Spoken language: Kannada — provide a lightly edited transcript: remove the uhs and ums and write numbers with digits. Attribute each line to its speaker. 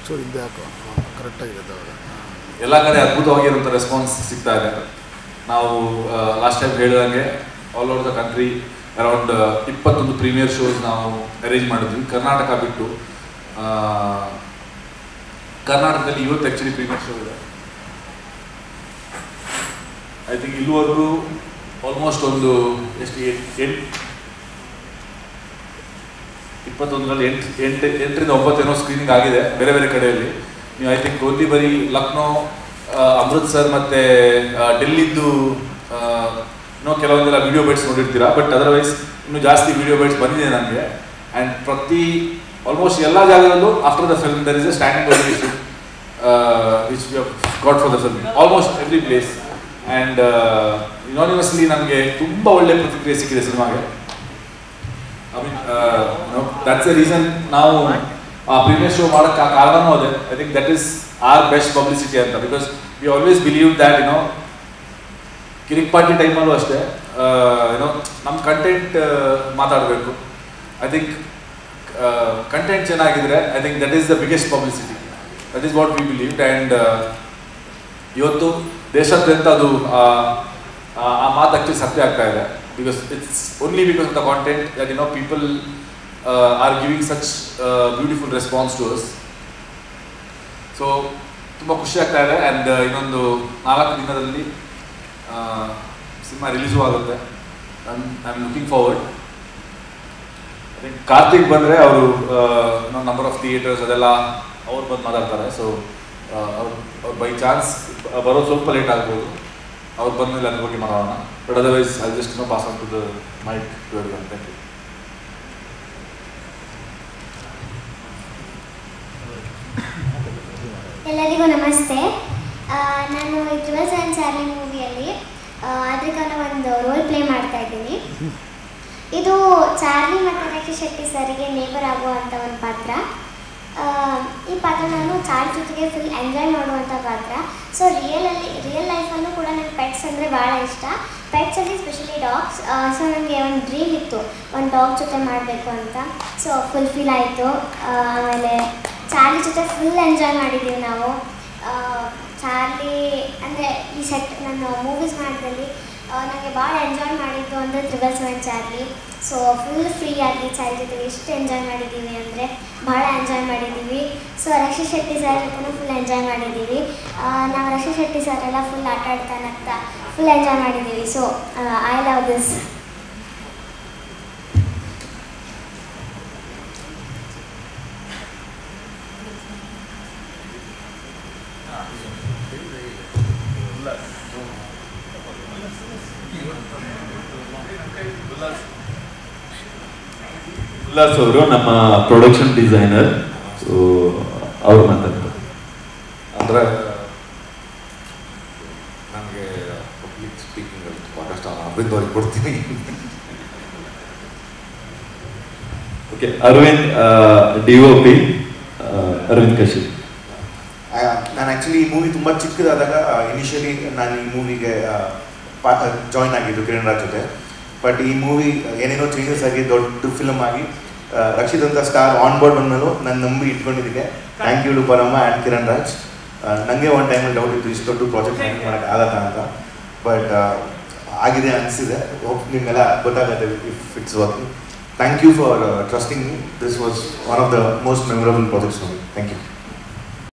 Speaker 1: ಸೊ ಇದು ಯಾಕೋ ಕರೆಕ್ಟಾಗಿದೆ
Speaker 2: ಎಲ್ಲ ಕಡೆ ಅದ್ಭುತವಾಗಿರುವಂಥ ರೆಸ್ಪಾನ್ಸ್ ಸಿಗ್ತಾ ಇದೆ. ನಾವು ಲಾಸ್ಟ್ ಟೈಮ್ ಹೇಳಿದಂಗೆ all over the country around 21 premier shows ನಾವು ಅರೇಂಜ್ ಮಾಡಿದ್ವಿ. ಕರ್ನಾಟಕ ಬಿಟ್ಟು ಕರ್ನಾಟಕದಲ್ಲಿ ಇವತ್ತು ಆ್ಯಕ್ಚುಲಿ ಪ್ರೀಮಿಯರ್ ಶೋ ಇದೆ. ಐ ಥಿಂಕ್ ಇಲ್ಲಿವರೆಗೂ ಆಲ್ಮೋಸ್ಟ್ ಒಂದು ಎಷ್ಟು 21ರಲ್ಲಿ 8ರಿಂದ 9 ಏನೋ ಸ್ಕ್ರೀನಿಂಗ್ ಆಗಿದೆ ಬೇರೆ ಬೇರೆ ಕಡೆಯಲ್ಲಿ. ನೀವು ಐ ಥಿಂಕ್ ಓನ್ಲಿ ಬರೀ ಲಕ್ನೋ, ಅಮೃತ್ಸರ್ ಮತ್ತು ಡೆಲ್ಲಿದ್ದು ಇನ್ನೂ ಕೆಲವೊಂದೆಲ್ಲ ವಿಡಿಯೋ ಬೈಟ್ಸ್ ನೋಡಿರ್ತೀರಾ. ಬಟ್ ಅದರ್ವೈಸ್ ಇನ್ನೂ ಜಾಸ್ತಿ ವಿಡಿಯೋ ಬೈಟ್ಸ್ ಬಂದಿದೆ ನನಗೆ. ಆ್ಯಂಡ್ ಆಲ್ಮೋಸ್ಟ್ ಎಲ್ಲ ಜಾಗದಲ್ಲೂ after the film there is a standing ovation which we have got for the film almost every place. And unanimously ನಮಗೆ ತುಂಬ ಒಳ್ಳೆ ಪ್ರತಿಕ್ರಿಯೆ ಸಿಕ್ಕಿದೆ ಸಿನಿಮಾಗೆ. I mean that's the reason ನಾವು ಆ ಪ್ರೀಮಿಯರ್ ಶೋ ಮಾಡೋಕ್ಕೆ ಕಾರಣನೂ ಅದೇ. I think that is our best publicity ಅಂತ. Because we always believe that ಕಿರಿಕ್ ಪಾರ್ಟಿ ಟೈಮಲ್ಲೂ ಅಷ್ಟೇ ನಮ್ಮ ಕಂಟೆಂಟ್ ಮಾತಾಡಬೇಕು. ಐ ಥಿಂಕ್ ಕಂಟೆಂಟ್ ಚೆನ್ನಾಗಿದ್ರೆ I think that is the biggest publicity. That is what we believed. And ಇವತ್ತು ದೇಶಾದ್ಯಂತ ಅದು ಆ ಮಾತು ಆ್ಯಕ್ಚುಲಿ ಸತ್ಯ ಆಗ್ತಾ ಇದೆ. Because it's only because of the content that people are giving such beautiful response to us. So ತುಂಬ ಖುಷಿ ಆಗ್ತಾ ಇದೆ. ಆ್ಯಂಡ್ ಇನ್ನೊಂದು 4 ದಿನದಲ್ಲಿ ಸಿನಿಮಾ ರಿಲೀಸು ಆಗುತ್ತೆ. I am looking forward. I think Karthik ಬಂದರೆ ಅವರು ನಂಬರ್ ಆಫ್ ಥಿಯೇಟರ್ಸ್ ಅದೆಲ್ಲ ಅವ್ರು ಬಂದು ಮಾತಾಡ್ತಾರೆ. ಸೊ ಅವ್ರು ಬೈ ಚಾನ್ಸ್ ಬರೋದು ಸ್ವಲ್ಪ ಲೇಟ್ ಆಗ್ಬೋದು. ಅವ್ರು ಬಂದಮೇಲೆ ಅದ್ರ ಬಗ್ಗೆ ಮಾತಾಡೋಣ. But otherwise I just pass on to the mic to everyone. Thank you.
Speaker 3: ಎಲ್ಲರಿಗೂ ನಮಸ್ತೆ. ನಾನು ಈ 12 and Charlie ಮೂವಿಯಲ್ಲಿ ಅದಕ್ಕಾನ ಒಂದು ರೋಲ್ ಪ್ಲೇ ಮಾಡ್ತಾ ಇದ್ದೀನಿ. ಇದು ಚಾರ್ಲಿ ಮತ್ತು ರಕ್ಷಿತ್ ಶೆಟ್ಟಿ ಸರಿಗೆ ನೇಬರ್ ಆಗುವಂಥ ಒಂದು ಪಾತ್ರ. ಈ ಪಾತ್ರ ನಾನು ಚಾರ್ಲಿ ಜೊತೆಗೆ ಫುಲ್ ಎಂಜಾಯ್ ಮಾಡುವಂಥ ಪಾತ್ರ. ಸೊ ರಿಯಲ್ ಲೈಫಲ್ಲೂ ಕೂಡ ನನಗೆ ಪೆಟ್ಸ್ ಅಂದರೆ ಭಾಳ ಇಷ್ಟ. ಪೆಟ್ಸಲ್ಲಿ ಸ್ಪೆಷಲಿ ಡಾಗ್ಸ್. ಸೊ ನನಗೆ ಒಂದು ಡ್ರೀಮ್ ಇತ್ತು ಒಂದು ಡಾಗ್ ಜೊತೆ ಮಾಡಬೇಕು ಅಂತ. ಸೊ ಫುಲ್ಫಿಲ್ ಆಯಿತು. ಆಮೇಲೆ ಚಾರ್ಲಿ ಜೊತೆ ಫುಲ್ ಎಂಜಾಯ್ ಮಾಡಿದ್ದೀವಿ ನಾವು. ಚಾರ್ಲಿ ಅಂದರೆ ಈ ನನ್ನ ಮೂವೀಸ್ ಮಾಡಿದಲ್ಲಿ ನನಗೆ ಭಾಳ ಎಂಜಾಯ್ ಮಾಡಿದ್ದು ಅಂದರೆ 777 ಚಾರ್ಲಿ. ಸೊ ಫುಲ್ ಫ್ರೀ ಆಗಿ ಚಾರ್ಲಿ ಜೊತೆಗೆ ಎಷ್ಟು ಎಂಜಾಯ್ ಮಾಡಿದ್ದೀವಿ ಅಂದರೆ ಭಾಳ ಎಂಜಾಯ್ ಮಾಡಿದ್ದೀವಿ. ಸೊ ರಕ್ಷಿತ್ ಶೆಟ್ಟಿ ಸರ್ ಜೊತೆನೂ ಫುಲ್ ಎಂಜಾಯ್ ಮಾಡಿದ್ದೀವಿ. ನಾವು ರಕ್ಷಿತ್ ಶೆಟ್ಟಿ ಸರ್ ಎಲ್ಲ ಫುಲ್ ಆಟ ಆಡ್ತಾನಂತ ಫುಲ್ ಎಂಜಾಯ್ ಮಾಡಿದ್ದೀವಿ. So I love this.
Speaker 4: Ullas ಅವರು ನಮ್ಮ ಪ್ರೊಡಕ್ಷನ್ ಡಿಸೈನರ್. ಸೊ ಅವ್ರು ಮಾತಾಡ್ತಾರೆ.
Speaker 2: ಅಂದರೆ ನನಗೆ ಪಬ್ಲಿಕ್ ಸ್ಪೀಕಿಂಗ್ ಅಲ್ಲಿ ತುಂಬ ಕಷ್ಟ. ಅರವಿಂದ್ ಅವ್ರಿಗೆ ಕೊಡ್ತೀನಿ.
Speaker 4: Okay, Aravind DOP Aravind Kashyap.
Speaker 5: ನಾನು ಆ್ಯಕ್ಚುಲಿ ಈ ಮೂವಿ ತುಂಬ ಚಿಕ್ಕದಾದಾಗ ಇನಿಷಿಯಲಿ ನಾನು ಈ ಮೂವಿಗೆ ಜಾಯ್ನ್ ಆಗಿದ್ದು ಕಿರಣ್ರಾಜ್ ಜೊತೆ. ಬಟ್ ಈ ಮೂವಿ ಏನೇನೋ ಚೇಂಜಸ್ ಆಗಿ ದೊಡ್ಡ ಫಿಲ್ಮ್ ಆಗಿ ರಕ್ಷಿತ್ ಅಂತ ಸ್ಟಾರ್ ಆನ್ ಬೋರ್ಡ್ ಬಂದಮೇಲೂ ನಾನು ನಂಬಿ ಇಟ್ಕೊಂಡಿದ್ದೀನಿ. Thank you to Paramma and Kiranraj. ನನಗೆ ಒಂದು ಟೈಮಲ್ಲಿ ಡೌಟ್ ಇತ್ತು ಇಷ್ಟು ದೊಡ್ಡ ಪ್ರಾಜೆಕ್ಟ್ ಹ್ಯಾಂಡಲ್ ಮಾಡೋಕ್ಕೆ ಆಗತ್ತಾ ಅಂತ. ಬಟ್ ಆಗಿದೆ ಅನಿಸಿದೆ. ಹೋಪ್ ನಿಮಗೆಲ್ಲ ಗೊತ್ತಾಗುತ್ತೆ if it's working. Thank you for trusting me. This was one of the most memorable projects for me. Thank you.